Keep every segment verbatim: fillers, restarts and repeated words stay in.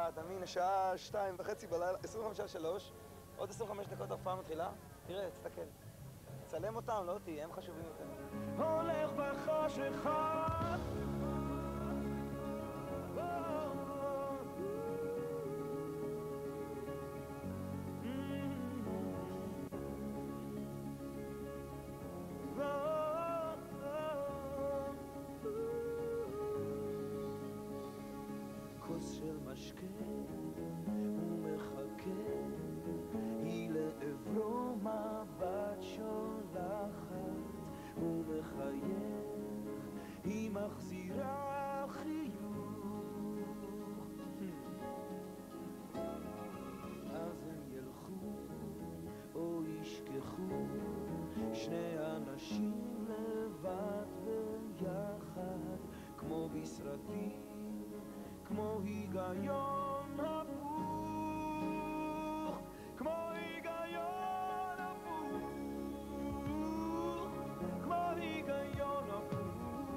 אתה מבין, השעה שתיים וחצי בלילה, עשרים וחמש שלוש, עוד עשרים וחמש דקות ההופעה מתחילה, תראה, תסתכל. צלם אותם, לא אותי, הם חשובים יותר. הולך בחשכה כוס של משקה הוא מחכה, היא לעברו מבט שולחת, הוא מחייך, היא מחזירה חיוך. אז הם ילכו או ישכחו, שני אנשים לבד ביחד, כמו בסרטים, כמו היגיון הפוך, כמו היגיון הפוך, כמו היגיון הפוך,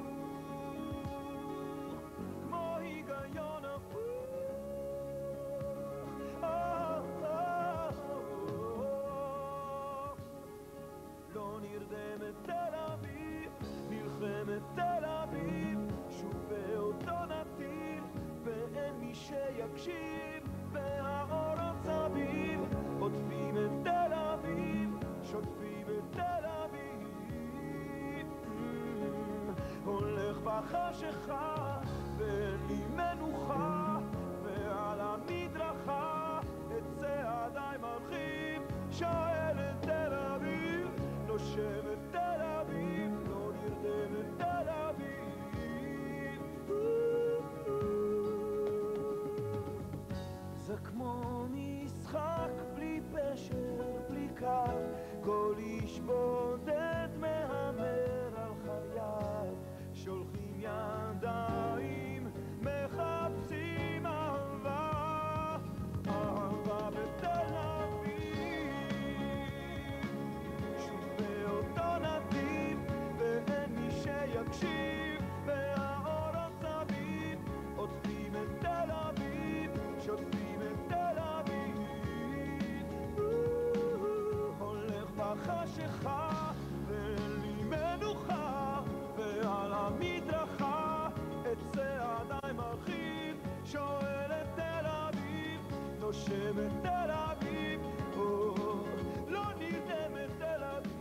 כמו היגיון הפוך. לא נרדמת תל אביב, נלחמת תל אביב, שוב באותו נתיב, ואין מי שיקשיב, והאורות סביב עוטפים את תל אביב, שוטפים את תל אביב. הולך בחשכה ואין לי מנוחה, ועל המדרכה את צעדיי מרחיב, שואל את תל אביב, נושם את תל אביב, לא נרדם את תל אביב. זה כמו משחק בלי פשר, בלי קו, כל איש בודד מהמר על חייו, שולחים ידיים, מחפשים אהבה, אהבה בתל אביב, שוב באותו נתיב, ואין מי שיקשיב, והאורות סביב עוטפים את תל אביב, שוטפים את תל אביב. הולך בחשכה ואין לי מנוחה, ועל המדרכה את צעדיי מרחיב, שואל את תל אביב, נושם את תל אביב, לא נרדם את תל אביב.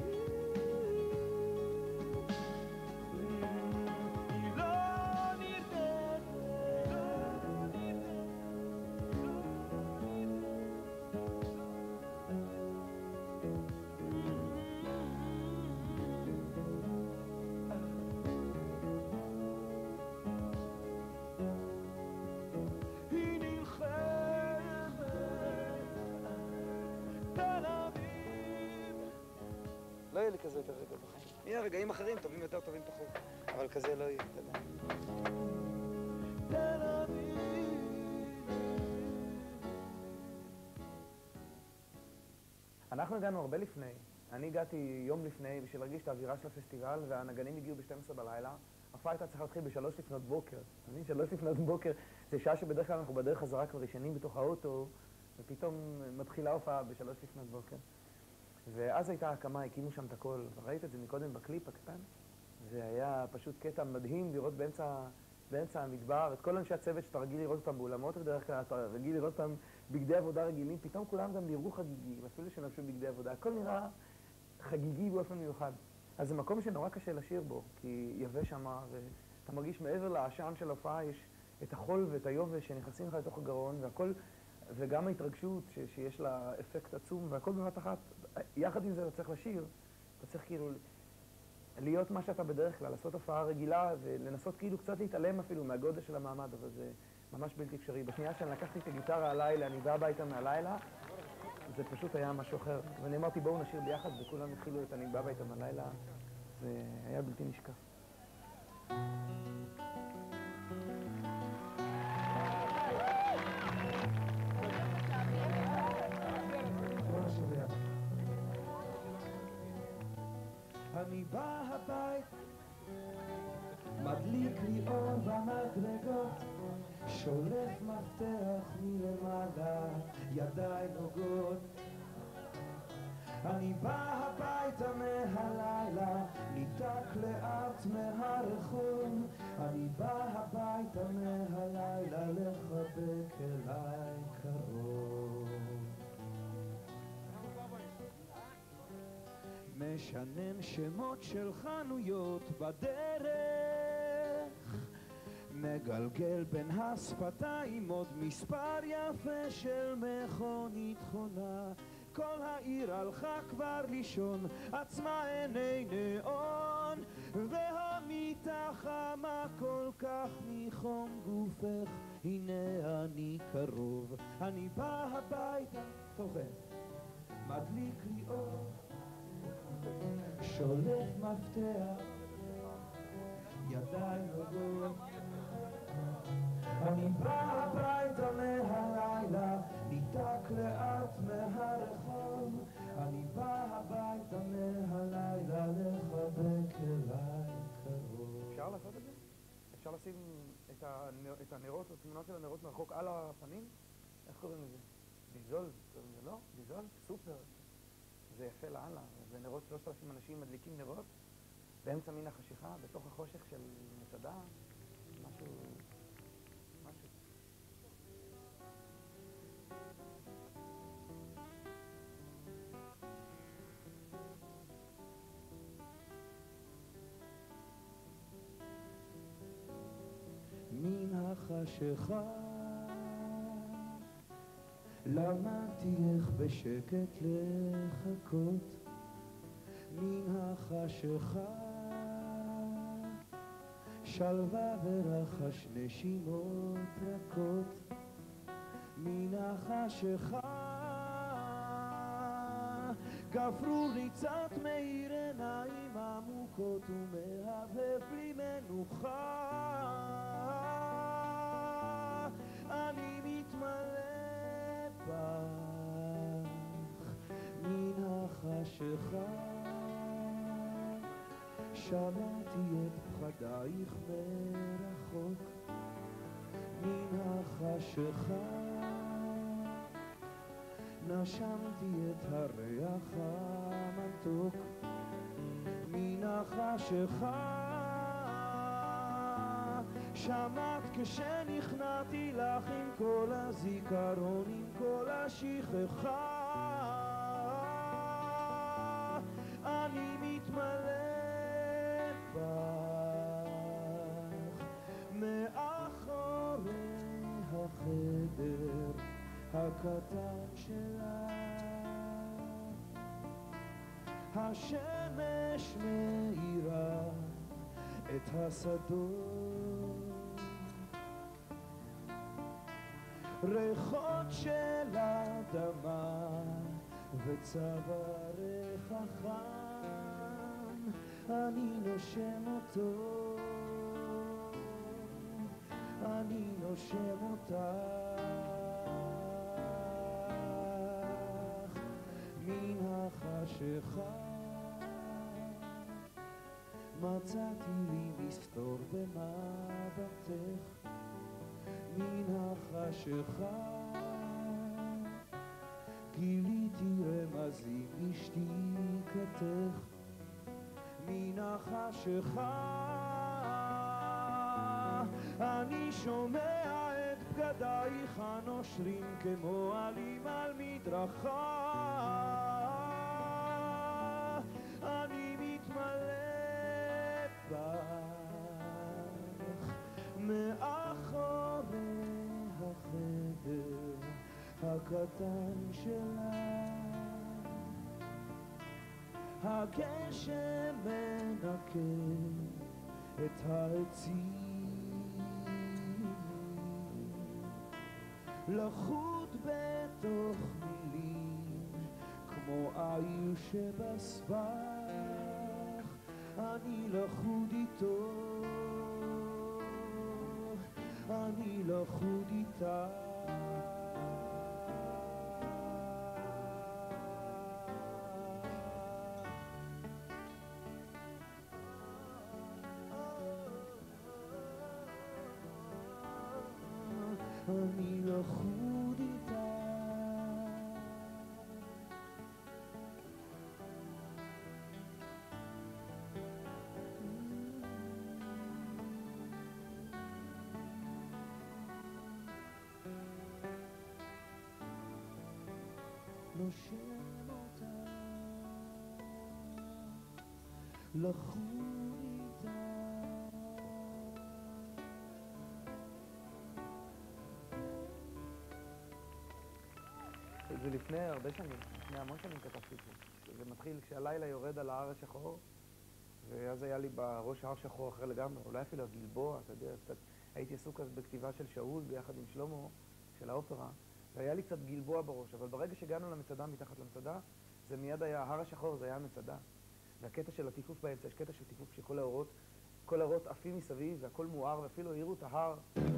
לא יהיה לי כזה יותר רגע בחיים. יהיה רגעים אחרים, טובים יותר, טובים פחות. אבל כזה לא יהיה, אתה יודע. תל אביב. אנחנו הגענו הרבה לפני. אני הגעתי יום לפני בשביל להרגיש את האווירה של הפסטיבל, והנגנים הגיעו ב-שתים עשרה בלילה. ההופעה הייתה צריכה להתחיל בשלוש לפנות בוקר. אתה מבין? שלוש לפנות בוקר זה שעה שבדרך כלל אנחנו בדרך חזרה כבר ישנים בתוך האוטו, ופתאום מתחילה הופעה בשלוש לפנות בוקר. ואז הייתה הקמה, הקימו שם את הכל, ראית את זה מקודם בקליפ הקטן? זה היה פשוט קטע מדהים לראות באמצע, באמצע המדבר, את כל אנשי הצוות שאתה רגיל לראות אותם באולמות, בדרך כלל אתה רגיל לראות אותם בגדי עבודה רגילים, פתאום כולם גם נראו חגיגיים, אפילו שנלבשו בגדי עבודה, הכל נראה חגיגי באופן מיוחד. אז זה מקום שנורא קשה לשיר בו, כי יבש שם, ואתה מרגיש מעבר לעשן של ההופעה, יש את החול ואת היובש שנכנסים לך לתוך הגרון, והכל, וגם ההתרגשות ש- שיש לה אפקט עצום, והכל בבת אחת. יחד עם זה אתה צריך לשיר, אתה צריך כאילו להיות מה שאתה בדרך כלל, לעשות הופעה רגילה ולנסות כאילו קצת להתעלם אפילו מהגודל של המעמד, אבל זה ממש בלתי אפשרי. בשנייה שאני לקחתי את הגיטרה הלילה, אני בא הביתה מהלילה, זה פשוט היה משהו אחר. ואני אמרתי בואו נשיר ביחד, וכולם התחילו את אני בא הביתה מהלילה, זה היה בלתי נשכח. אני בא הבית, מדליק לי אור במדרגות, שולף מפתח מלמעלה, ידיי נוגעות. אני בא הביתה מהלילה, ניתק לאט מהרחוב. אני בא הביתה מהלילה, לחבק אליי קרוב. משנן שמות של חנויות בדרך, מגלגל בין השפתיים עוד מספר יפה של מכונית חונה. כל העיר הלכה כבר לישון, עצמה עיני נאון, והמיטה חמה כל כך מחום גופך. הנה אני קרוב, אני בא הביתה, טוב, מדליק לי אור, שולף מפתח, ידיי נוגעות. אני בא הביתה מהלילה, ניתק לאט מהרחוב. אני בא הביתה מהלילה, לחבק אליי קרוב. אפשר לעשות את זה? אפשר לשים את, הנר... את הנרות, התמונות של הנרות מרחוק על הפנים? איך קוראים לזה? דיזולט, קוראים לזה, לא? דיזולט? סופר. זה יפה לאללה. זה נרות, שלושת אלפים אנשים מדליקים נרות באמצע מן החשיכה, בתוך החושך של מסעדה. משהו... משהו. מן החשיכה למדתי איך בשקט לחכות. מן החשיכה שלווה ורחש נשימות רכות. מן החשיכה גפרור ריצת מאיר עיניים עמוקות ומהבהב בלי מנוחה. אני מתמלא בך מן החשיכה, שמעתי את פחדייך מרחוק. מן החשיכה נשמתי את הריח המתוק. מן החשיכה שמעת כשנכנעתי לך עם כל הזיכרון, עם כל השכחה. אני מתמלא בך מאחורי החדר הקטן שלך. השמש מאירה את השדות, ריחות של אדמה וצווארך החם. אני נושם אותו, אני נושם אותך. מן החשיכה מצאתי לי מסתור במבטך. מן החשיכה גיליתי רמזים בשתיקתך. מן החשיכה אני שומע את בגדייך הנושרים כמו עלים על מדרכה. אני מתמלא בך מאחורי החדר הקטן שלך. הגשם מנקה את העצים, לחוד בתוך מילים כמו עיר שבסבך. אני לחוד איתו, אני לחוד איתה. אני לחוד איתה. נושם אותה, לחוד איתה. זה לפני הרבה שנים, לפני המון שנים כתבתי את זה. זה מתחיל כשהלילה יורד על ההר השחור, ואז היה לי בראש הר שחור אחר לגמרי, אולי אפילו הגלבוע, אתה יודע, קצת הייתי עסוק אז בכתיבה של שאול ביחד עם שלמה, של האופרה, והיה לי קצת גלבוע בראש, אבל ברגע שהגענו למצדה, מתחת למצדה, זה מיד היה, ההר השחור זה היה המצדה. והקטע של הטיפוף באמצע, יש קטע של טיפוף שכל האורות, כל האורות עפים מסביב, והכל מואר, ואפילו העירו את ההר.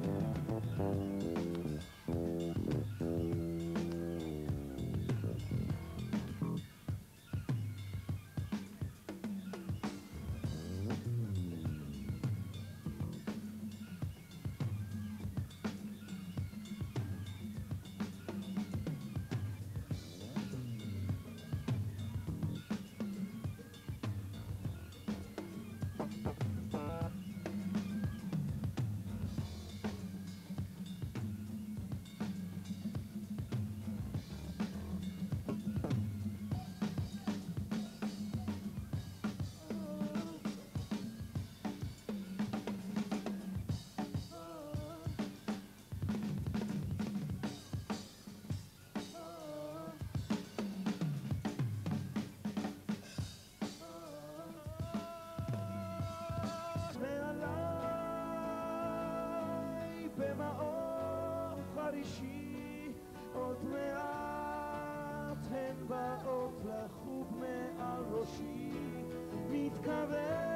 במאור חרישי עוד מעט הן באות לחוב מעל ראשי, מתכווץ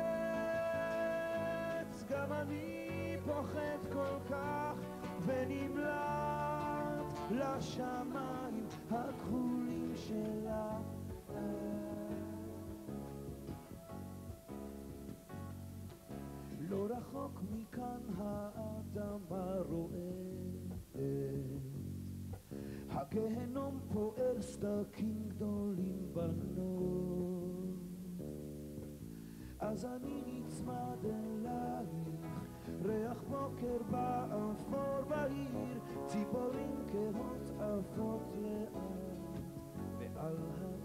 גם אני פוחד כל כך ונמלט לשמיים הכחולים שלה. לא רחוק מכאן האדמה רועדת, הגהנום פועל סדקים גדולים בנור. אז אני נצמד אלייך, ריח בוקר באפור בעיר, ציפורים כהות עפות לאט מעל העיר.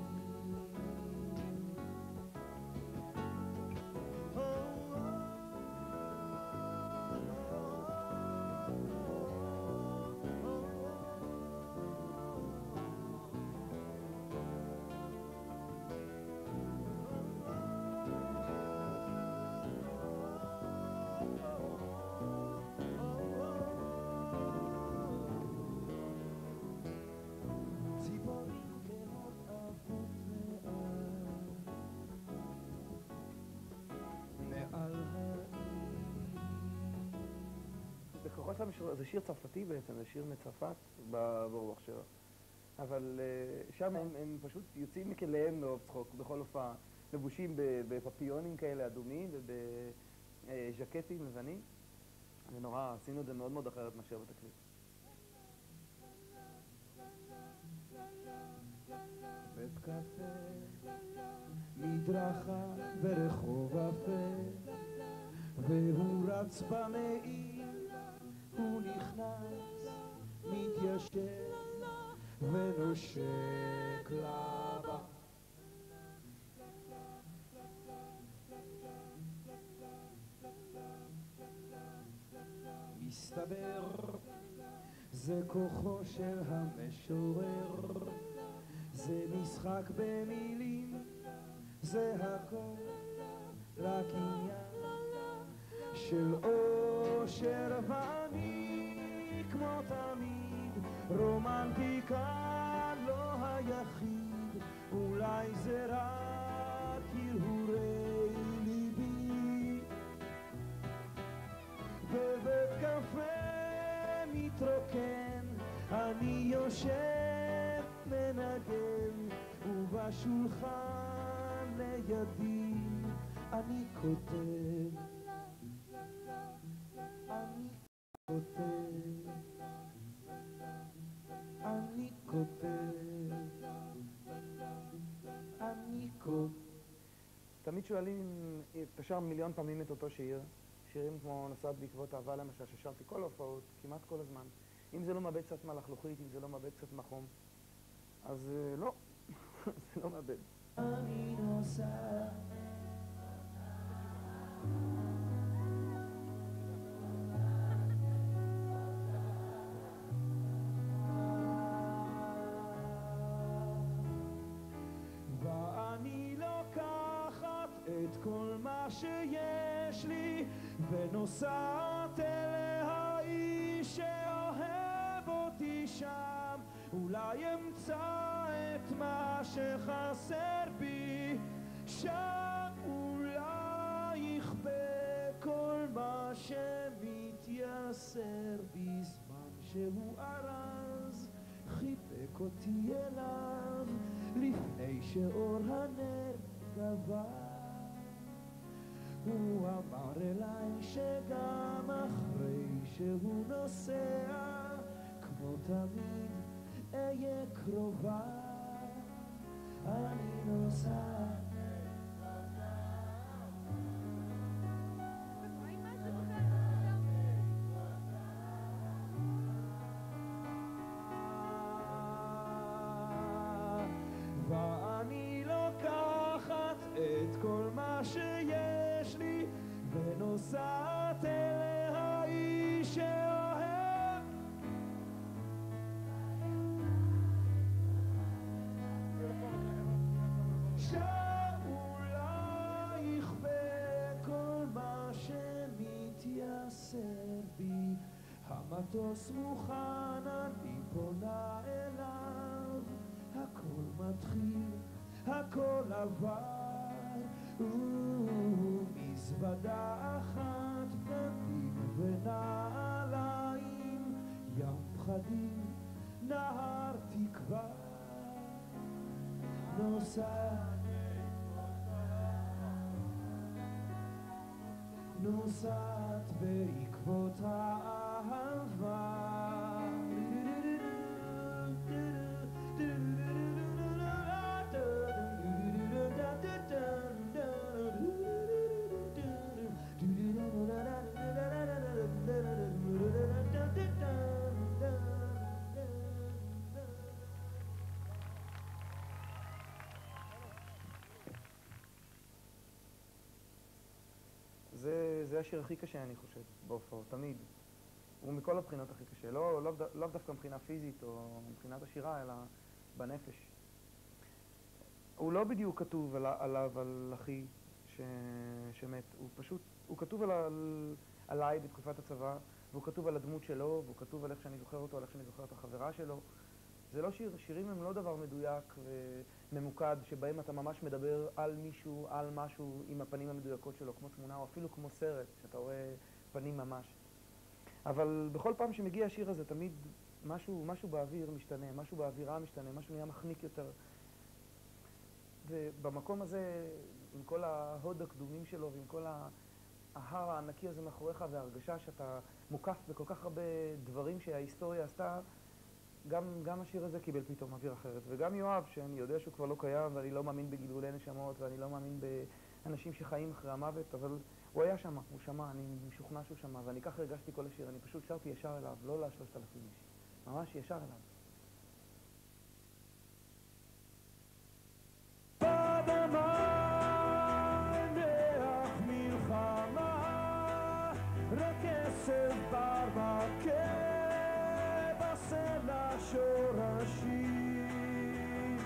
זה שיר צרפתי בעצם, זה שיר מצרפת ברוח שלו. אבל שם הם, הם פשוט יוצאים מכליהם מאוב צחוק בכל הופעה, לבושים בפפיונים כאלה אדומים ובז'קטים לבנים. ונורא, עשינו את זה מאוד מאוד אחרת מאשר בתקליט. בית קפה, מדרכה ברחוב אפל, והוא רץ במעיר, הוא נכנס, מתיישב ונושק לבא. מסתבר זה כוחו של המשורר, זה משחק במילים, זה הכל רק עניין של אושר, ואני כמו תמיד רומנטיקה לא היחיד, אולי זה רק הרהורי ליבי. בבית קפה מתרוקן אני יושב מנגן, ובשולחן לידי אני כותב, אני כותב כותב, אני כותב. תמיד שואלים אם אתה שר מיליון פעמים את אותו שיר, שירים כמו נוסעת בעקבות אהבה למשל, ששרתי כל ההופעות, כמעט כל הזמן. אם זה לא מאבד קצת מהלכלוכית, אם זה לא מאבד קצת מהחום, אז לא, זה לא מאבד. אני נוסע ואני לוקחת את כל מה שיש לי ונוסעת אל האיש שאוהב אותי שם, אולי אמצא את מה שחסר בי שם, אולי יכבה כל מה שמתייסר בזמן שהוא ארז חיבק אותי אליו לפני שאור הנר גבר. הוא אמר אליי שגם אחרי שהוא נוסע כמו תמיד אהיה קרובה. אני נוסע ואני לוקחת את כל מה שיש לי ונוסעת אל האיש שאוהב שאולי יכבה כל מה שמתייסר בי. המטוס מוכן, אני פונה אליו, הכל מתחיל, הכל עבר, ומזוודה אחת, בגדים ונעליים, ים פחדים, נהר תקווה. נוסעת נוסעת בעקבות האהבה. זה, זה השיר הכי קשה, אני חושב, בהופעות, תמיד. הוא מכל הבחינות הכי קשה. לא, לא, לא דווקא מבחינה פיזית או מבחינת השירה, אלא בנפש. הוא לא בדיוק כתוב על, עליו, על אחי ש, שמת. הוא פשוט, הוא כתוב על, על, עליי בתקופת הצבא, והוא כתוב על הדמות שלו, והוא כתוב על איך שאני זוכר אותו, על איך שאני זוכר את החברה שלו. זה לא שיר, שירים הם לא דבר מדויק וממוקד, שבהם אתה ממש מדבר על מישהו, על משהו עם הפנים המדויקות שלו, כמו תמונה או אפילו כמו סרט, שאתה רואה פנים ממש. אבל בכל פעם שמגיע השיר הזה, תמיד משהו, משהו באוויר משתנה, משהו באווירה משתנה, משהו נהיה מחניק יותר. ובמקום הזה, עם כל ההוד הקדומים שלו ועם כל ההר הענקי הזה מאחוריך וההרגשה שאתה מוקף בכל כך הרבה דברים שההיסטוריה עשתה, גם, גם השיר הזה קיבל פתאום אוויר אחרת. וגם יואב, שאני יודע שהוא כבר לא קיים, ואני לא מאמין בגלגולי נשמות, ואני לא מאמין באנשים שחיים אחרי המוות, אבל הוא היה שם, הוא שמע, אני משוכנע שהוא שמע, ואני ככה הרגשתי כל השיר, אני פשוט שרתי ישר אליו, לא לשלושת אלפים איש, ממש ישר אליו. שורשים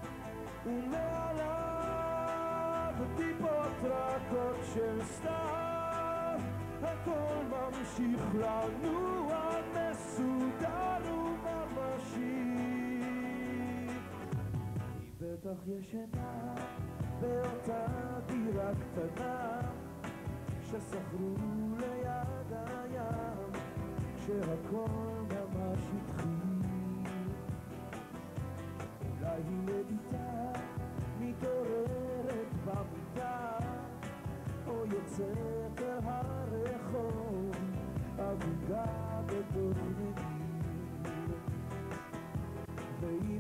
ומעליו טיפות רכות של סתיו, הכל ממשיך לנוע מסודר וממשי. היא בטח ישנה באותה דירה קטנה ששכרו ליד הים כשהכל ממש התחיל. אולי היא לאיתה מתעוררת במיטה או יוצאת אל הרחוב אבודה בתוך נגיד, והיא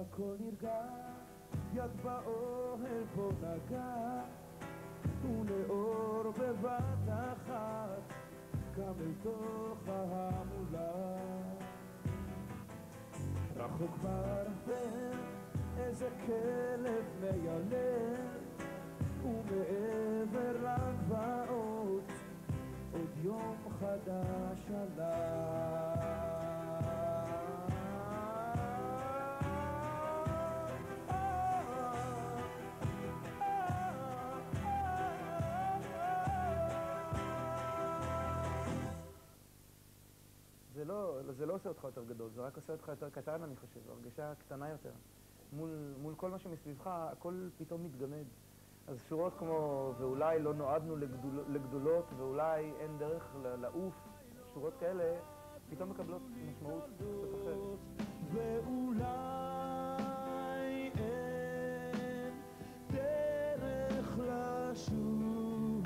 הכל נרגע, יד באוהל בו נגע, ולאור בבת אחת קם אל תוך ההמולה. רחוק בערפל איזה כלב מיילל, ומעבר לגבעות עוד יום חדש עלה. זה לא, זה לא עושה אותך יותר גדול, זה רק עושה אותך יותר קטן, אני חושב, הרגשה קטנה יותר. מול, מול כל מה שמסביבך, הכל פתאום מתגמד. אז שורות כמו, ואולי לא נועדנו לגדול, לגדולות, ואולי אין דרך לעוף, שורות כאלה, פתאום מקבלות משמעות קצת אחרת. ואולי אין דרך לשוב,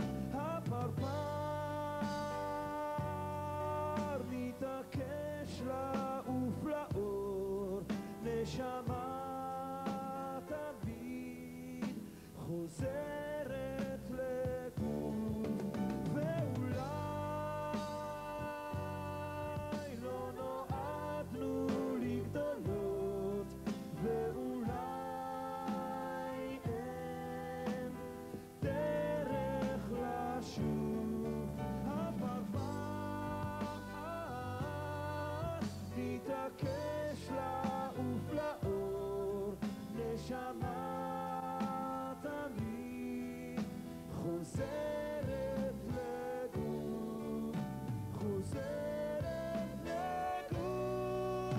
הפרפר מתעקש לעוף לאור, נשמה תמיד חוזרת לגוף. ואולי לא נועדנו לגדולות, ואולי אין דרך לשוב, הפרפר מתעקש לעוף לאור, נשמה תמיד חוזרת לגוף, חוזרת לגוף,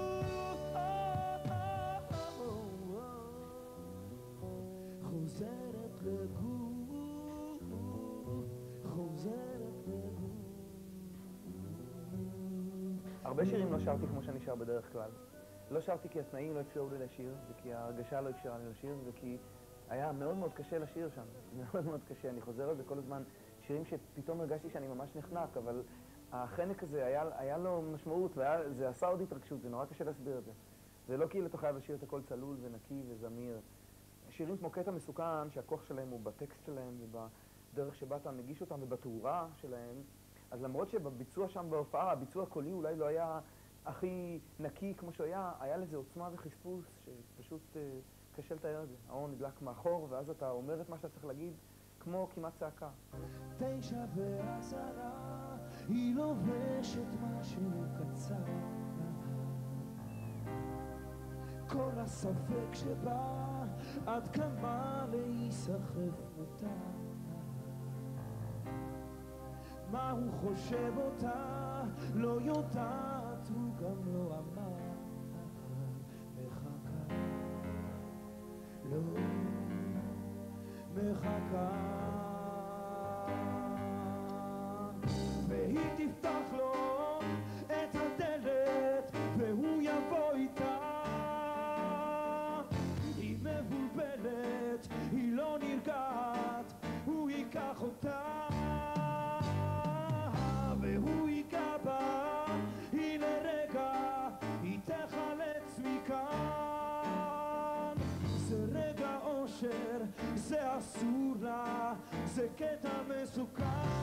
חוזרת לגוף, חוזרת לגוף. הרבה שירים לא שרתי כמו שאני שר בדרך כלל. לא שרתי כי התנאים לא אפשרו לי לשיר, וכי ההרגשה לא אפשרה לי לשיר, וכי היה מאוד מאוד קשה לשיר שם. מאוד מאוד קשה, אני חוזר על זה כל הזמן. שירים שפתאום הרגשתי שאני ממש נחנק, אבל החנק הזה היה, היה לו משמעות, וזה עשה עוד התרגשות, זה נורא קשה להסביר את זה. זה לא כאילו אתה חייב לשיר את הכל צלול ונקי וזמיר. שירים כמו קטע מסוכן, שהכוח שלהם הוא בטקסט שלהם ובדרך שבה אתה מגיש אותם ובתאורה שלהם, אז למרות שבביצוע שם בהופעה, הביצוע הקולי אולי לא היה הכי נקי כמו שהיה, היה לזה עוצמה וחספוס שפשוט uh, קשה לתאר את זה. האור נדלק מאחור, ואז אתה אומר את מה שאתה צריך להגיד כמו כמעט צעקה. תשע ועשרה, היא לובשת משהו קצר, כל הספק שבא, עד כמה להיסחף מותר. מה הוא חושב אותה, לא יודעת, הוא גם לא אמר. מחכה, לא מחכה, והיא תפתח לו את הדלת והוא יבוא איתה. היא מבולבלת, היא לא נרגעת, הוא ייקח אותה והוא ייגע בה, היא לרגע, היא תחלץ מכאן. זה רגע אושר, זה אסור לה, זה קטע מסוכן.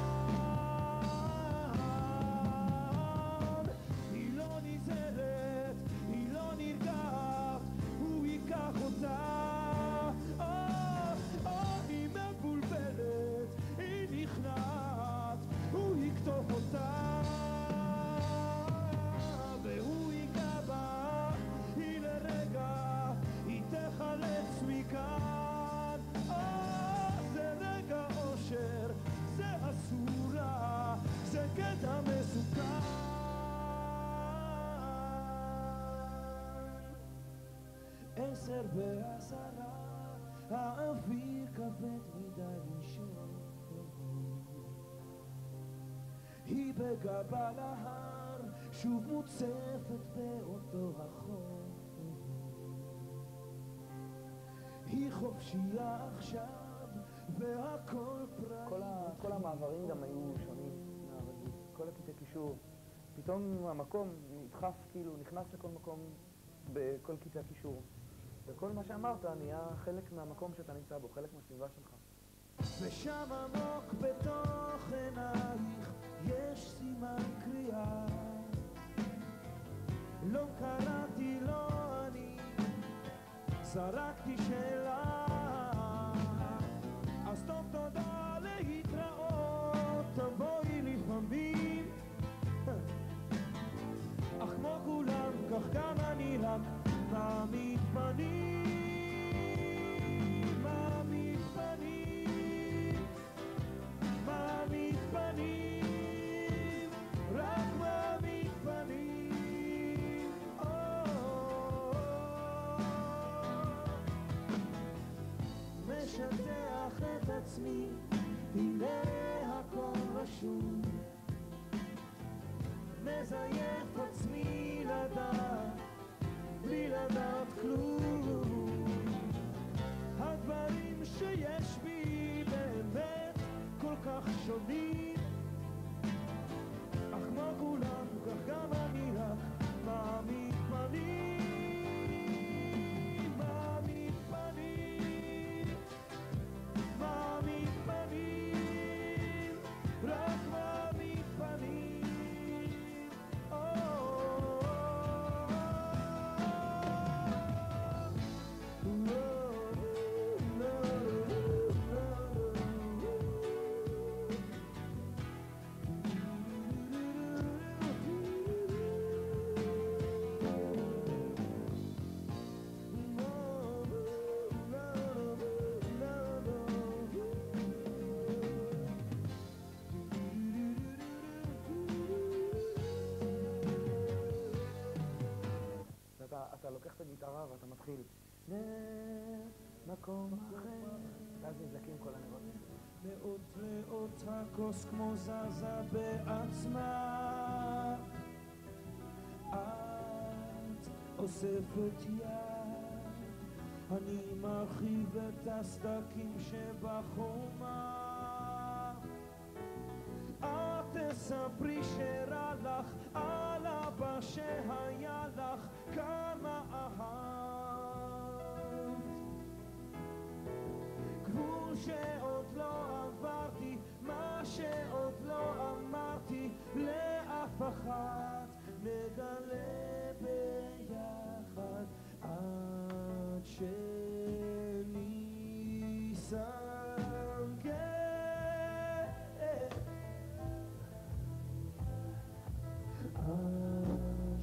היא לא נזהרת, היא לא נרגעת, הוא ייקח אותה. או, או, היא מבולבלת, היא נכנעת, הוא יקטוף אותה והוא ייגע בה, היא לרגע, היא תחלץ מכאן. זה רגע אושר, זה אסור לה, זה קטע מסוכן. עשר ועשרה, האוויר כבד מדי לישון, היא בגבה להר, שוב מוצפת באותו החור. היא חופשייה עכשיו, והכל פראי. כל, ה, כל המעברים גם היו שונים מהרגיל, כל הקטעי קישור. פתאום המקום נדחף, כאילו, נכנס לכל מקום בכל קטעי הקישור. וכל מה שאמרת נהיה חלק מהמקום שאתה נמצא בו, חלק מהסביבה שלך. ושם עמוק בתוך עינייך יש סימן קריאה. לא קראתי, לא אני, זרקתי שאלה. אז טוב, תודה, להתראות, תבואי לפעמים. אך כמו כולם, כך גם אני רק מעמיד פנים, מעמיד פנים, מעמיד פנים, רק מעמיד פנים. משטח את עצמי, הנה הכל רשום, מזייף עצמי לדעת, בלי לדעת כלום. הדברים שיש בי באמת כל כך שונים, אך כמו כולם, כך גם אני רק מעמיד פנים, מעמיד פנים, מעמיד פנים, רק מעמיד פנים. אתה לוקח את הגיטרה ואתה מתחיל במקום אחר, ואז נזקים כל הנרות. לאט לאט הכוס כמו זזה בעצמה, את אוספת יד, אני מרחיב את הסדקים שבחומה. את תספרי שרע לך על אבא שהיה לך, כמה אהבת, גבול שעוד לא עברתי, מה שעוד לא אמרתי לאף אחת, נגלה ביחד עד שניסן גאה, עד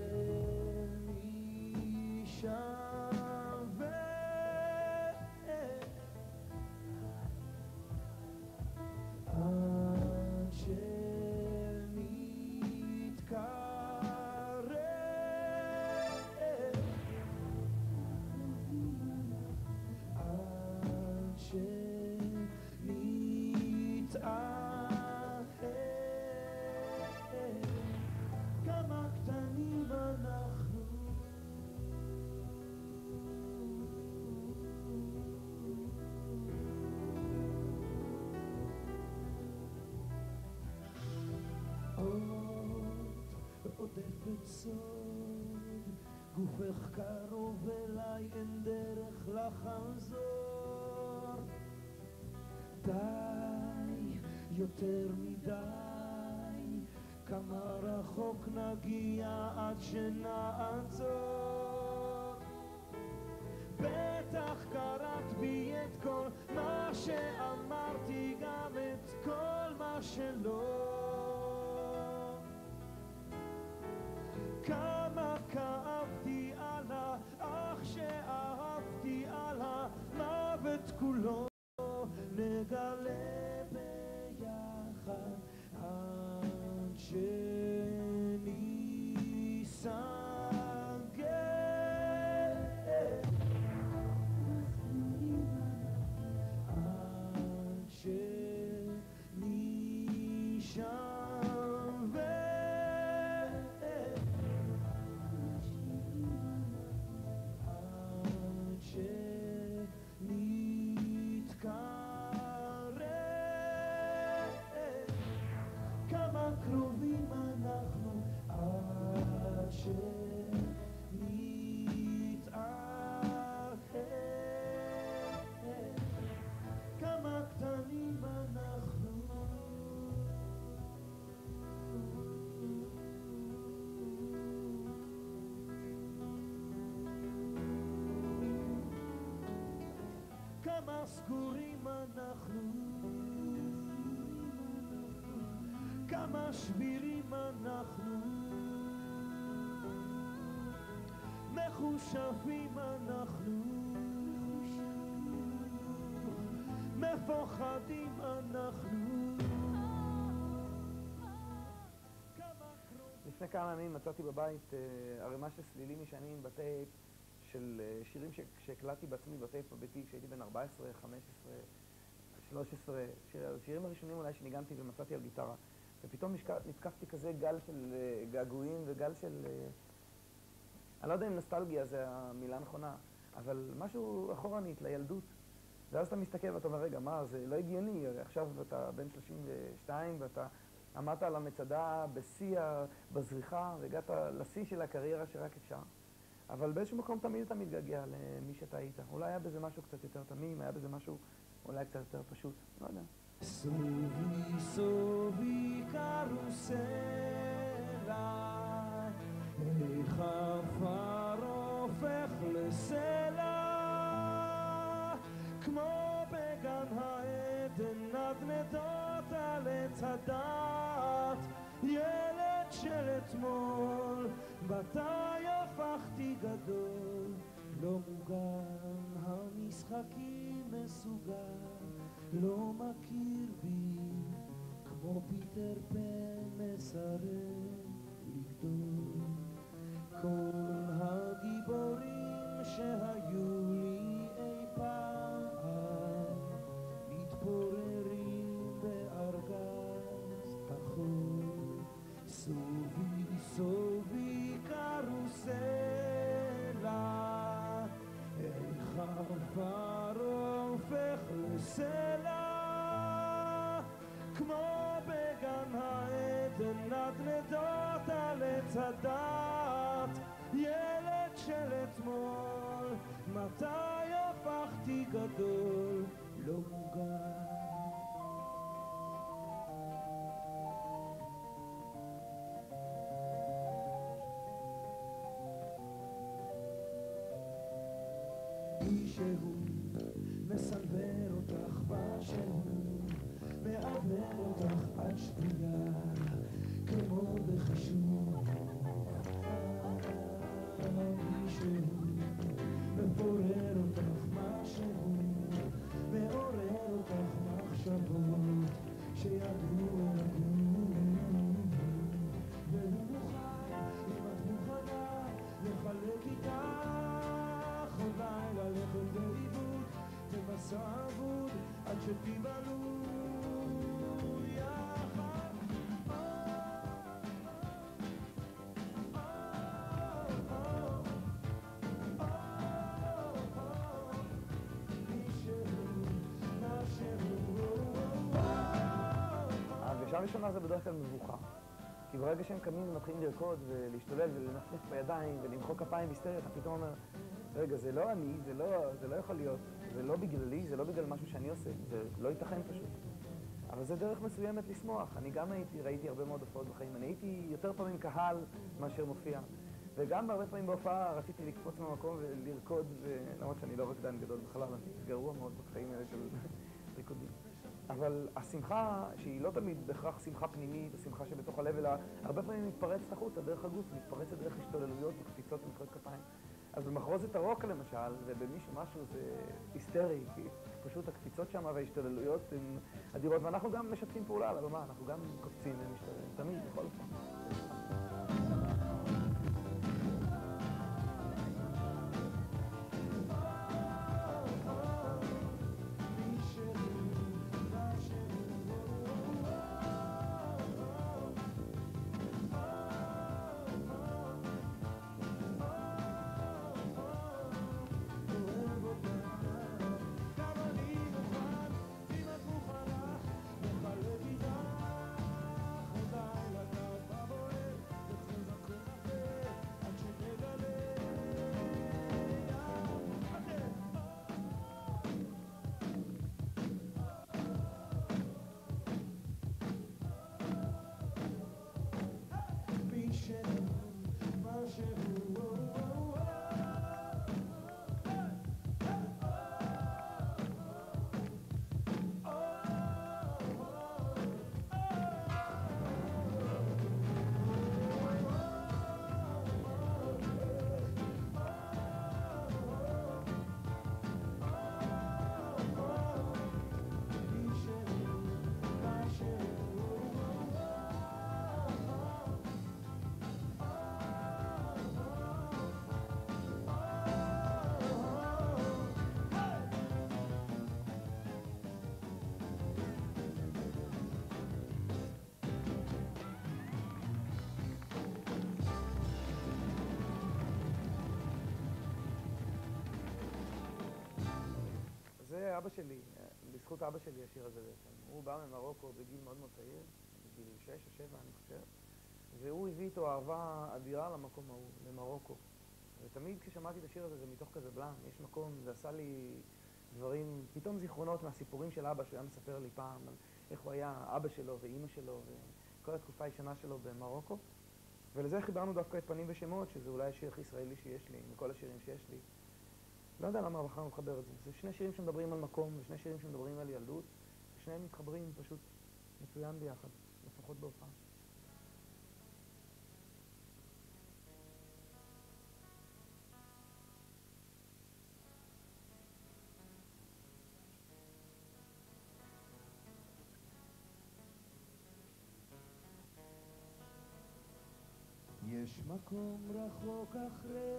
שנישבר, עד שנתקרב, עד שנתאחד. כמה קטנים אנחנו, עוד עודפת סוד, גופך קרוב אליי, אין דרך לחזור. די, יותר מדי, כמה רחוק נגיע עד שנעצור. בטח קראת בי את כל מה שאמרתי, גם את כל מה שלא. כמה כאבתי על האח שאהבתי, על המוות כולו, נגלה ביחד עד שניסן גאה, עד שנשבר, כמה סגורים אנחנו, כמה שבירים אנחנו, מחושבים אנחנו, מפוחדים אנחנו. לפני כמה ימים מצאתי בבית ערימה של סלילים ישנים בטייפ של שירים שהקלטתי בעצמי בטייפ הביתי כשהייתי בן ארבע עשרה, חמש עשרה, שלוש עשרה, השירים הראשונים אולי שניגנתי ומצאתי על גיטרה, ופתאום נתקפתי כזה גל של געגועים וגל של, אני לא יודע אם נוסטלגיה זה המילה הנכונה, אבל משהו אחורנית לילדות. ואז אתה מסתכל ואתה אומר, רגע, מה, זה לא הגיוני, עכשיו אתה בן שלושים ושתיים ואתה עמדת על המצדה בשיא, בזריחה, והגעת לשיא של הקריירה שרק אפשר. אבל באיזשהו מקום תמיד אתה מתגעגע למי שאתה היית. אולי היה בזה משהו קצת יותר תמים, היה בזה משהו אולי קצת יותר פשוט, לא יודע. סובי סובי קרוסלה, איך עפר הופך לסלע, כמו בגן העדן נדנדות על עץ הדעת, ילד של אתמול, מתי הפכתי גדול, לא מוגן, המשחקים מסוגל, לא מכיר בי, כמו פיטר פן מסרב לגדול. כל הגיבורים שהיו לי אי פעם מתפוררים בארגז החול. סובי סובי קרוסלה, איך עפר הופך לסלע, כמו בגן העדן נדנדות על עץ הדעת, ילד של אתמול, מתי הפכתי גדול, לא מוגן. מישהו מסנבר אותך משהו, מעבר אותך עד שתייה, כמו בחישוב. מישהו מפורר אותך משהו, מעורר אותך מחשבות שידעו לגור, והוא מוכן אם את מוכנה לחלק איתך עוד לילה, ללכת לאיבוד במסע אבוד עד שתיבלו יחד. ההרגשה הראשונה זה בדרך כלל מבוכה, כי ברגע שהם קמים ומתחילים לרקוד ולהשתולל ולנפנף בידיים ולמחוא כפיים בהיסטריה, אתה פתאום אומר, רגע, זה לא אני, זה לא, זה לא יכול להיות, זה לא בגללי, זה לא בגלל משהו שאני עושה, זה לא ייתכן פשוט. אבל זה דרך מסוימת לשמוח. אני גם הייתי, ראיתי הרבה מאוד הופעות בחיים, אני הייתי יותר פעמים קהל מאשר מופיע, וגם הרבה פעמים בהופעה רציתי לקפוץ מהמקום ולרקוד, למרות שאני לא רקדן גדול בכלל, אני גרוע מאוד בקטעים האלה של ריקודים. אבל השמחה, שהיא לא תמיד בהכרח שמחה פנימית, או שמחה שבתוך הלב, אלא הרבה פעמים מתפרצת החוצה דרך הגוף, מתפרצת דרך השתוללויות וקפיצות ומחיאות כפיים. אז במחרוזת הרוק למשל, ובמישהו משהו זה היסטרי, כי פשוט הקפיצות שם וההשתוללויות הן אדירות, ואנחנו גם משתפים פעולה על הבמה, אנחנו גם קופצים ומשתוללים, תמיד, בכל פעם. אבא שלי, בזכות אבא שלי השיר הזה בעצם. הוא בא ממרוקו בגיל מאוד מאוד צעיר, בגיל שש או שבע אני חושב, והוא הביא איתו אהבה אדירה למקום ההוא, למרוקו. ותמיד כששמעתי את השיר הזה זה מתוך קזבלן, יש מקום, זה עשה לי דברים, פתאום זיכרונות מהסיפורים של אבא שהוא היה מספר לי פעם, איך הוא היה אבא שלו ואימא שלו וכל התקופה הישנה שלו במרוקו. ולזה חיברנו דווקא את פנים ושמות, שזה אולי השיר הכי ישראלי שיש לי, מכל השירים שיש לי. לא יודע למה בחרנו לחבר את זה. זה שני שירים שמדברים על מקום, ושני שירים שמדברים על ילדות, ושניהם מתחברים פשוט מצוין ביחד, לפחות בהופעה. יש מקום רחוק אחרי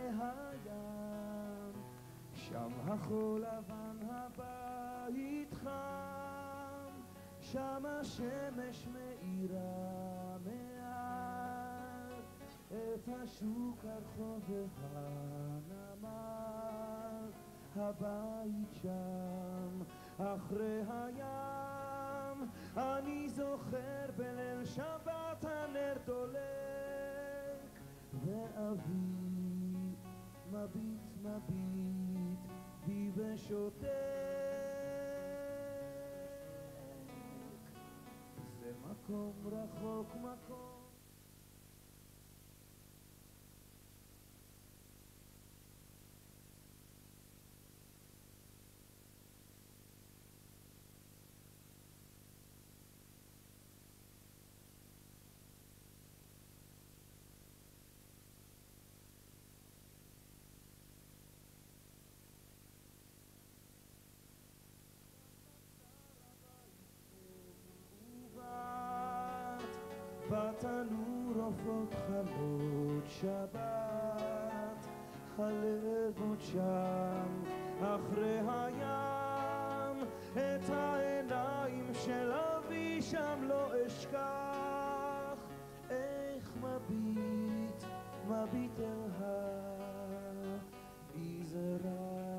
הים, שם החול לבן הבית חם, שם השמש מאירה מעט את השוק הרחוב והנמל. הבית שם אחרי הים, אני זוכר בליל שבת הנר דולק, ואבי מביט מביט בי ושותק. זה מקום רחוק מקום. בתנור עופות חמות שבת, הלב עוד שם אחרי הים, את העיניים של אבי שם לא אשכח, איך מביט מביט אל המזרח.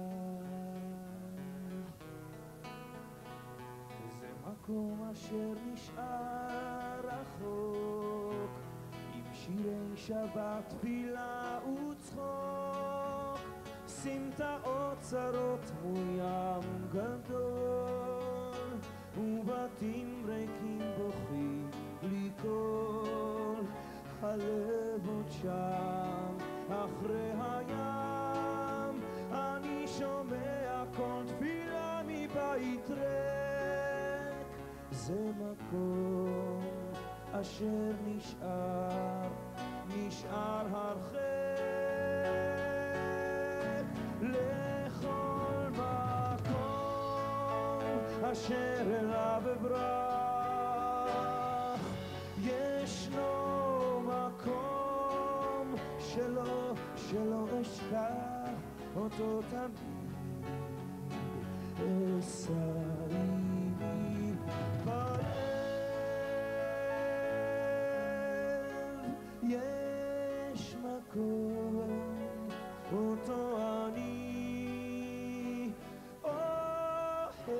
זה מקום אשר נשאר רחוק, עם שירי שבת, תפילה וצחוק, סמטאות צרות מול ים גדול, ובתים ריקים בוכים בלי קול. הלב עוד שם אחרי הים, אני שומע כל תפילה מבית ריק. זה מקום אשר נשאר, נשאר הרחק לכל מקום אשר אליו אברח. ישנו מקום שלא, שלא אשכח אותו תמיד, אשא עימי בלב. יש מקום אותו אני אוהב.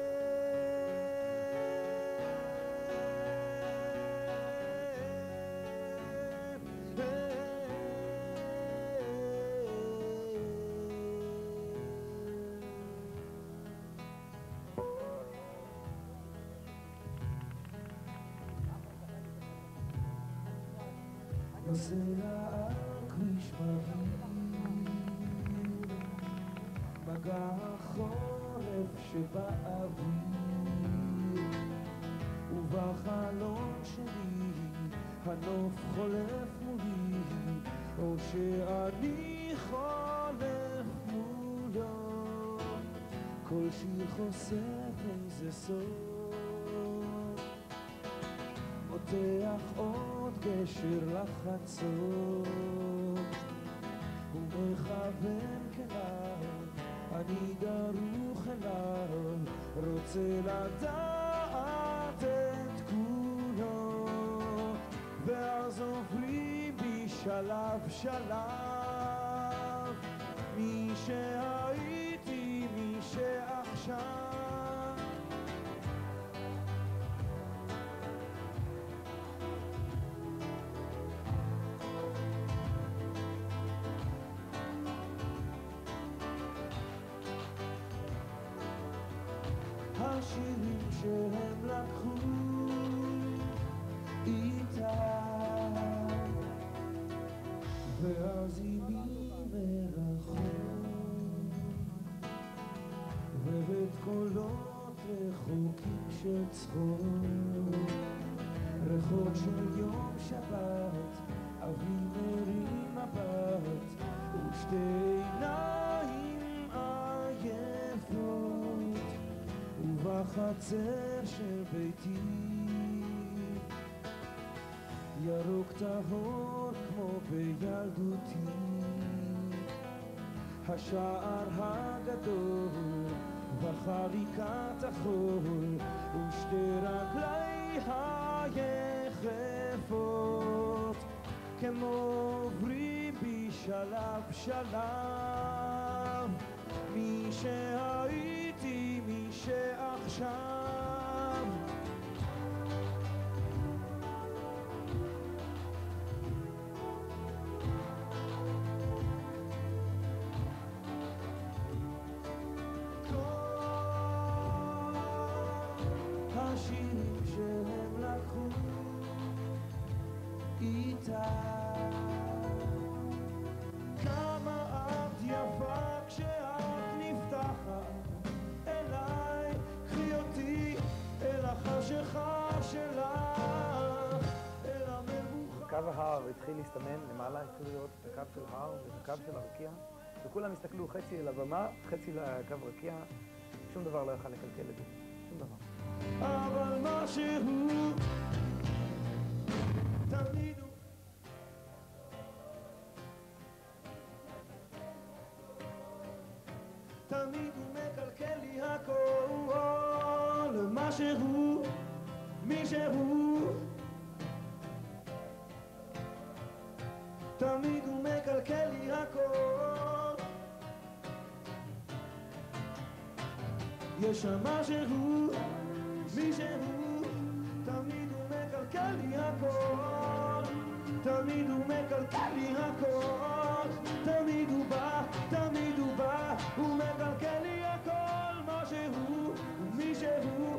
נוסע על כביש מהיר, מגע החורף שבאוויר, ובחלום שלי הנוף חולף מולי, או שאני חולף מולו. כל שיר חושף איזה סוף, מותח עוד גשר לחצות, ומכוון כליו, אני דרוך אליו, רוצה לדעת את כולו. ואז עוברים בי שלב שלב, מי שהייתי, מי שעכשיו השירים שהם לקחו איתם, ואז אימי מרחוק ובית קולות רחוקים של צחוק, ריחות של יום שבת, אבי מרים מבט ושתי עיניים עייפות, ובחצר של ביתי ירוק טהור כמו בילדותי, השער הגדול בחריקת החול ושתי רגלי היחפות כמו עוברים בשלב שלב, מי שהייתי מי שעכשיו. השירים שהם לקחו איתם, כמה את יפה כשאת נפתחת אליי, קחי אותי אל החשיכה שלך, אל המבוכה. קו ההר התחיל להסתמן למעלה, התחיל לראות את הקו של ההר ואת הקו של הרקיע, וכולם הסתכלו חצי אל הבמה, חצי לקו רקיע, שום דבר לא יכל לקלקל את זה, שום דבר. אבל משהו תמיד הוא תמיד הוא מקלקל לי הכל, משהו מישהו תמיד הוא מקלקל לי הכל, יש שם משהו מישהו, תמיד הוא מקלקל לי הכל, תמיד הוא מקלקל לי הכל, תמיד הוא בא, תמיד הוא בא, הוא מקלקל לי הכל, משהו מישהו,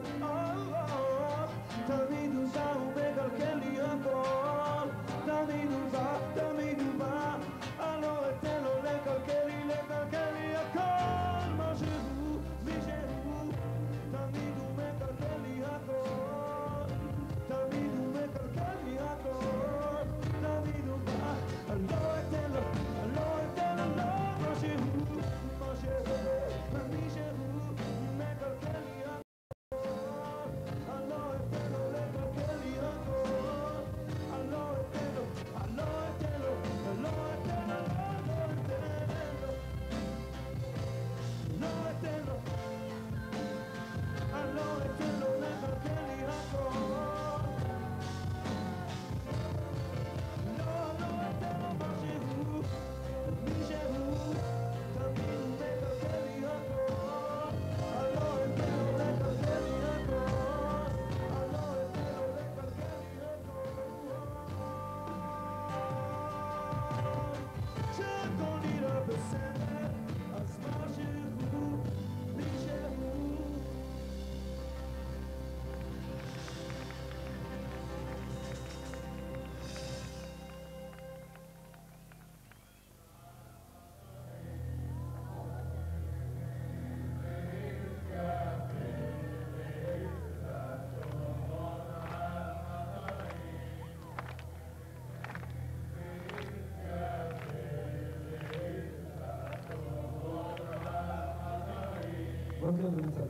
תמיד הוא בא, הוא מקלקל לי הכל, תמיד הוא בא, תמיד הוא בא, אני לא אתן לו לקלקל לי, לקלקל לי הכל, משהו מישהו, תמיד הוא מקלקל לי הכל, תמיד הוא מקלקל לי הכל, תמיד הוא בא, אני לא אתן לו, אני לא אתן לו, לא, משהו, משהו, מישהו מקלקל לי הכל, אני לא אתן לו לקלקל לי הכל, אני לא אתן לו, אני לא אתן לו, אני לא אתן לו, לא אתן לו, לא אתן לו, אני לא אתן לו לקלקל לי הכל, לא, לא אתן לו משהו, מישהו, תמיד הוא מקלקל לי הכל, אני לא אתן לו לקלקל לי הכל, אני לא אתן לו לקלקל לי הכל, כשהכל נראה בסדר, אז משהו, מישהו. בוקר ומצד.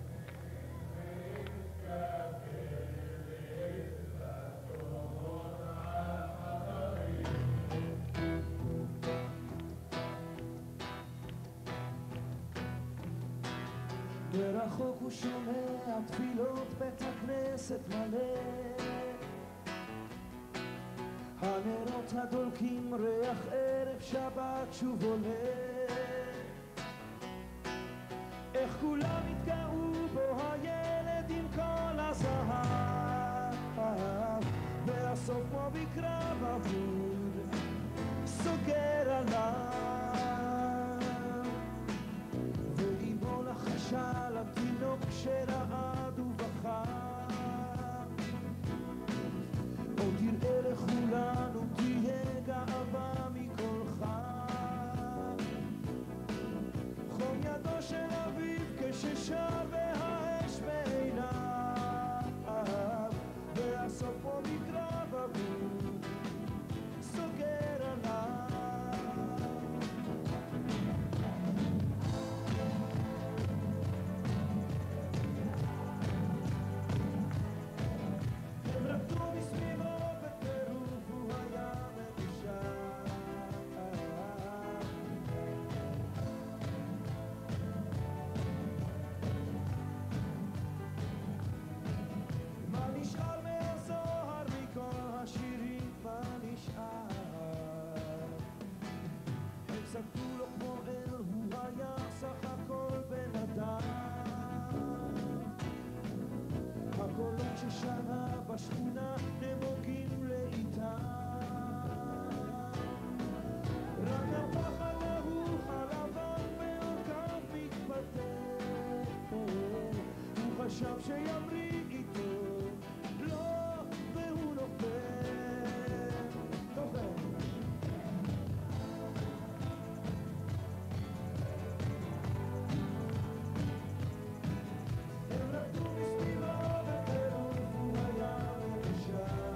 ברחוק הוא שומע תפילות בית הכנסת מלא, הנרות הדולקים ריח ערב שבת שוב עולה, איך כולם התגאו בו הילד עם כל הזהב, והסוף כמו בקרב אבוד סוגר עליו, ואימו לחשה לתינוק שראה שם שימריא איתו, לא, והוא נופל, נופל. הם רקדו מסביבו בטירוף, הוא היה מרושע.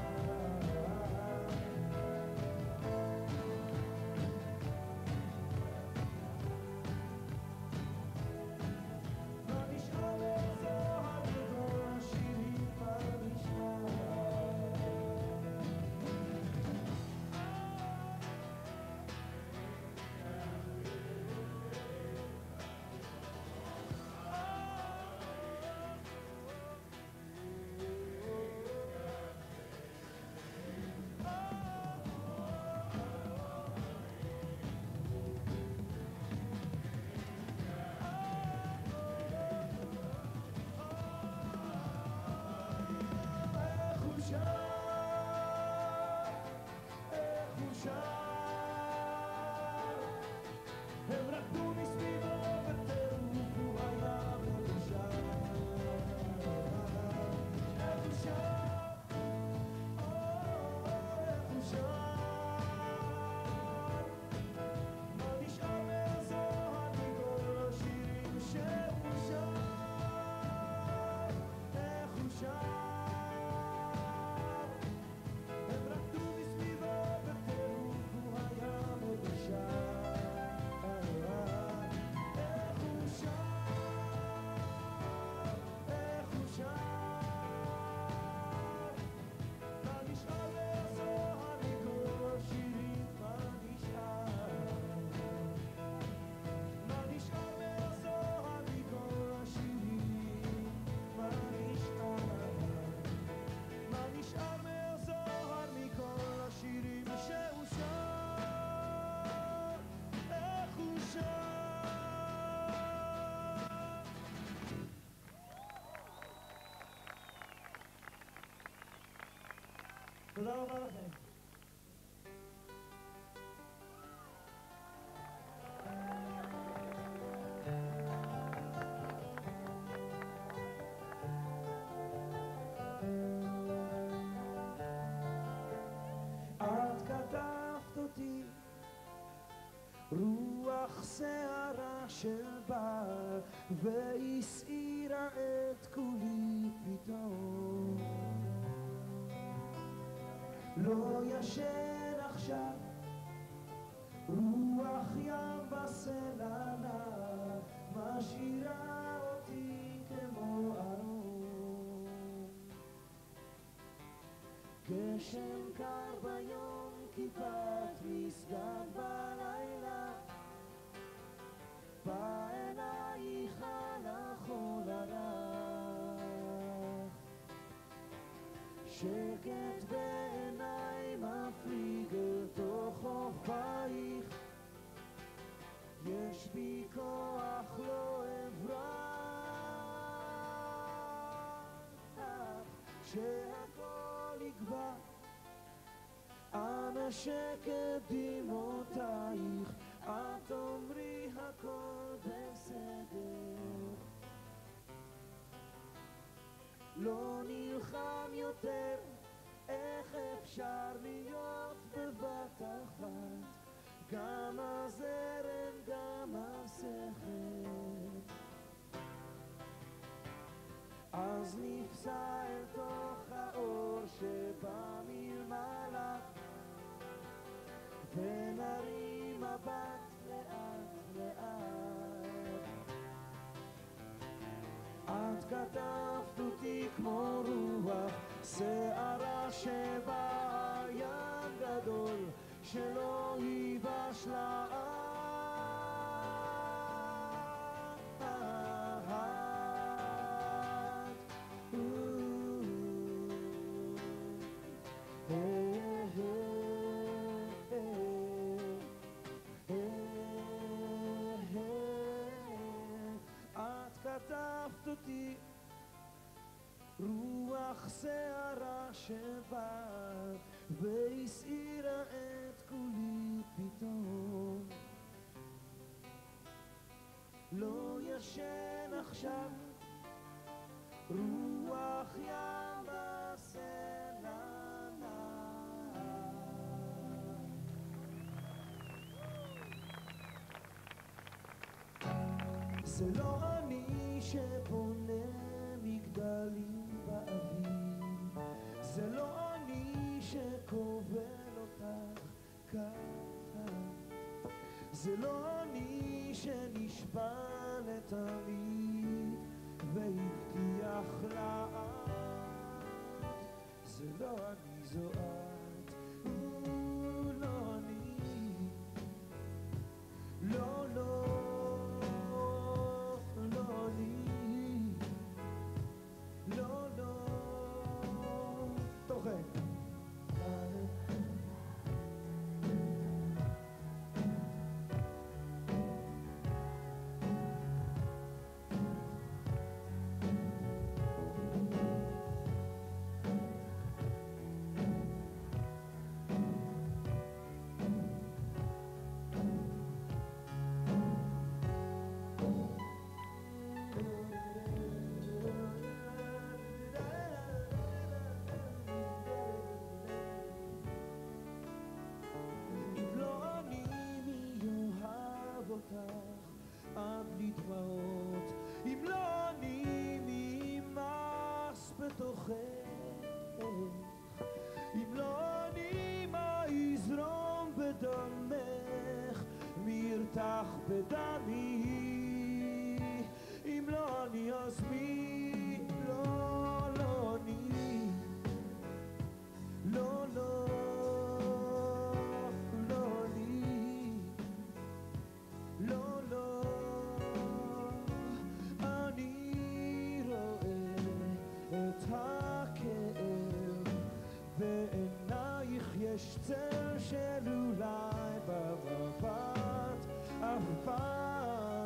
מה נשאר מהזוהר וכל השירים כבר נשמע. איך הוא שר, איך הוא שר. הם רקדו מסביבו בטירוף, הוא היה מרושע. איך הוא שר, איך הוא שר. מה נשאר מהזוהר מכל השירים שהוא שר. איך הוא שר. הם רקדו מסביבו בטירוף, הוא היה מרושע. איך הוא שר, איך הוא שר. מה נשאר מהזוהר מכל השירים, מה נשאר. מה נשאר מהזוהר מכל השירים, מה נשאר. מה נשאר מהזוהר מכל השירים שהוא שר. איך הוא שר. תודה רבה לכם. את כתבת אותי רוח שערה של בר, והסעירה את כולי פתאום. לא ישן עכשיו, רוח ים בסלע נע, משאירה אותי כמו ארון. גשם קר ביום, כיפת מסגד בלילה, בעינייך הלכו לרח. שקט בעיניי מפליג אל תוך חופייך, יש בי כוח לא אברח. שהכל יגבר, אנשק את דמעותייך, את אומרי הכל בסדר. לא נלחם יותר, איך אפשר להיות בבת אחת, גם הזרם גם השכל. אז נפסע אל תוך האור שבא מלמעלה, ונרים מבט לאט לאט. את כתבת אותי כמו רוח שערה שבא ים גדול, שלא ייבש לאט. את כתבת אותי רוח שערה שבא, והסעירה את כולי פתאום. לא ישן עכשיו, רוח ים בסלע זה לא אני שבונה מגדלים באוויר זה לא אני שכובל אותך ככה זה לא אני שנשבע לתמיד והבטיח לעד זה לא אני זו את הוא לא אני לא לא לא אני לא לא תוכן עד לדמעות אם לא אני מימס בתוכך אם לא אני מה יזרום בדמך מי ירתח בדמי אם לא אני אז מי לא לא אני לא לא לא אני לא לא אני רואה את הכאב בעינייך יש צל של אולי במבט אף פעם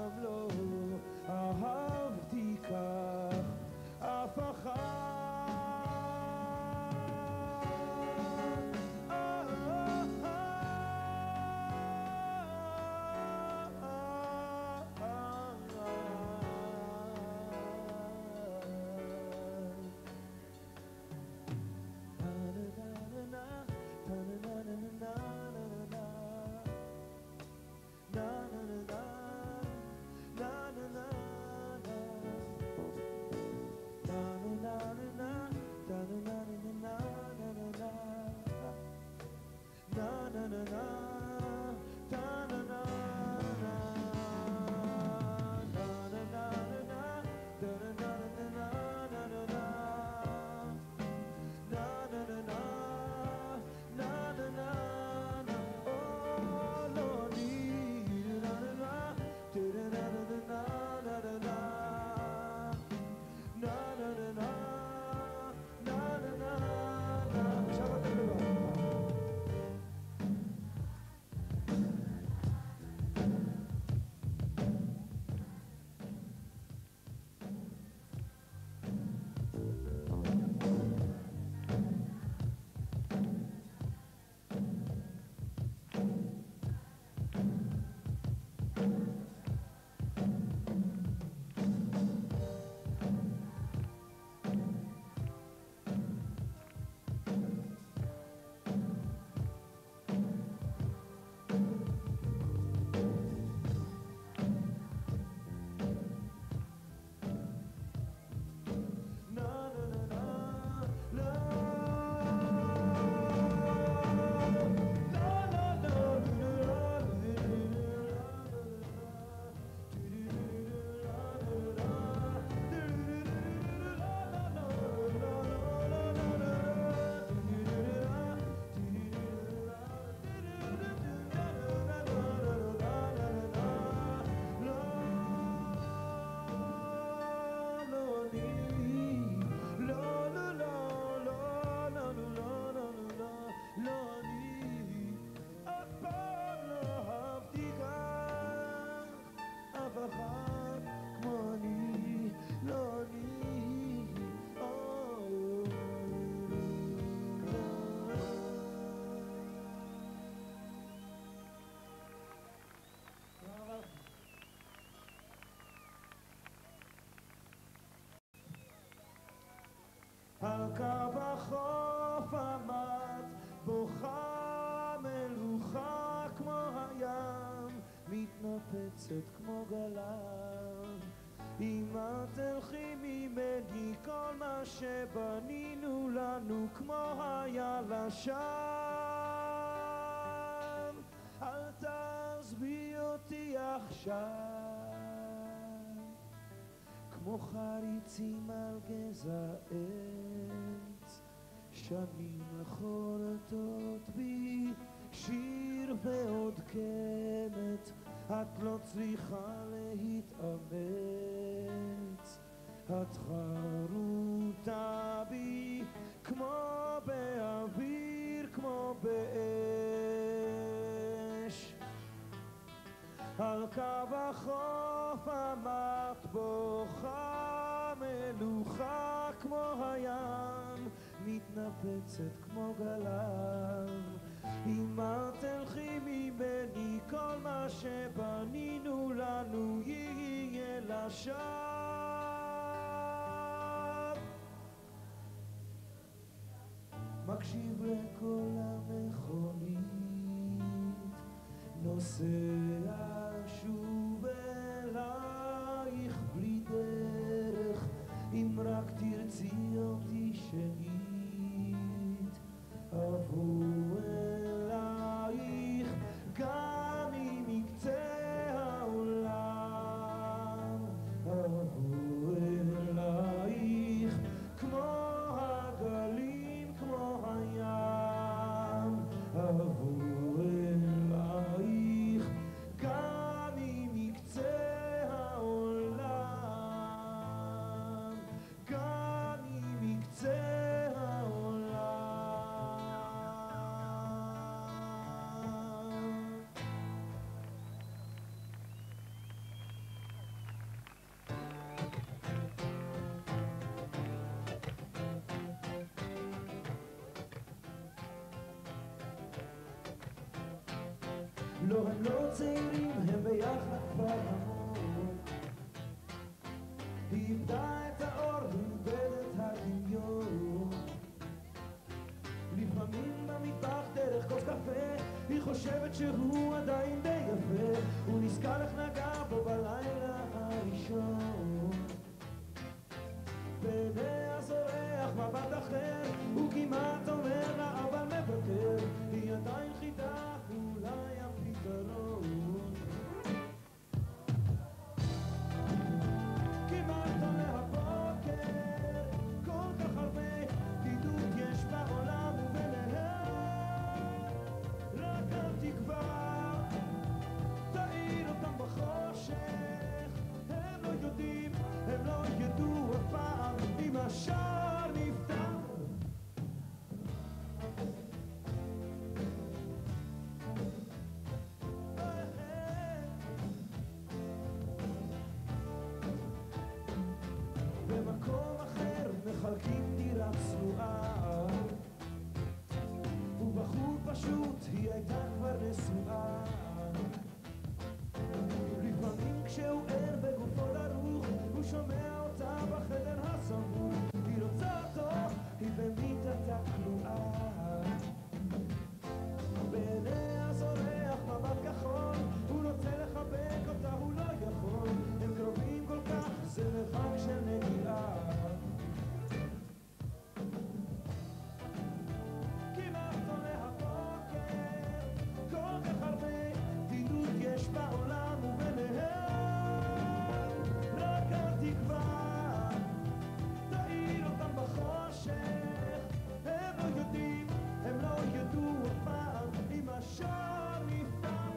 מתנפצת כמו גלם. אמא תלכי ממני, כל מה שבנינו לנו כמו היה לשווא. אל תעזבי אותי עכשיו, כמו חריצים על גזע עץ, שנים חורטות בי שיר ועוד קמת. את לא צריכה להתאמץ, את חרוטה בי כמו באוויר, כמו באש. על קו החוף אמרת בוכה, מלוכה כמו הים, מתנפצת כמו גלם. אמא תלכי ממני, כל מה שבנינו לנו יהיה לשווא. מקשיב לכל המכונית, נוסע שוב אלייך בלי דרך. אם רק תרצי אותי שנית, אבוא אלייך גם אם מקצה העולם. אבוא אלייך כמו הגלים, כמו הים. אבוא אלייך גם אם מקצה העולם, גם אם מקצה לא, הם לא צעירים, הם ביחד כבר המון. היא איבדה את האור ואיבד את הדמיון. לפעמים במטבח דרך כוס קפה היא חושבת שהוא עדיין די יפה. הוא נזכר איך נגע בו בלילה הראשון. בעיניה זורח מבט אחר, הוא כמעט אומר לה אבל מוותר. היא עדיין חידה, אולי הפתרון. כמעט עולה הבוקר, כל כך הרבה בדידות יש בעולם וביניהם רק התקווה תאיר אותם בחושך. הם לא יודעים, הם לא ידעו אף פעם אם השער נפתח. במקום אחר מחלקים דירה צנועה, ובחור פשוט היא הייתה כבר נשואה. לפעמים כשהוא ער בגופו דרוך, הוא שומע אותה בחדר הסמוך. היא רוצה אותו, היא במיטתה כלואה. בעיניה זורח מבט כחול, הוא רוצה לחבק אותה, הוא לא יכול. הם קרובים כל כך, זה מרחק של נגיעה. כמעט עולה הבוקר, כל כך הרבה בדידות יש בעולם וביניהם רק התקווה תאיר אותם בחושך. הם לא יודעים, הם לא ידעו אף פעם אם השער נפתח.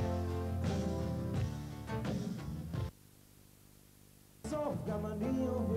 סוף גם אני עובד